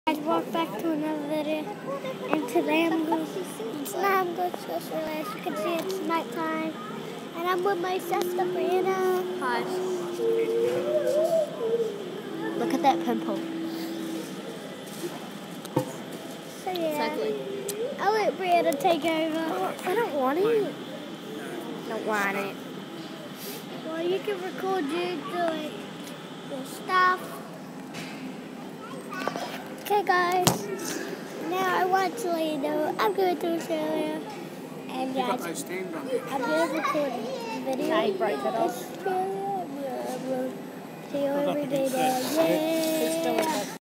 Guys, welcome back to another video, and today I'm going to Australia. As you can see, it's nighttime, and I'm with my sister Brianna. Hi. Look at that pimple. So yeah, Exactly. I'll let Brianna take over. I don't want it. Don't want it. Well, you can record you doing your stuff. Okay guys, now I want to let you know I'm going to Australia, and guys, I'm going to record a video. Now you broke it off. Australia, see you every day there. Yeah.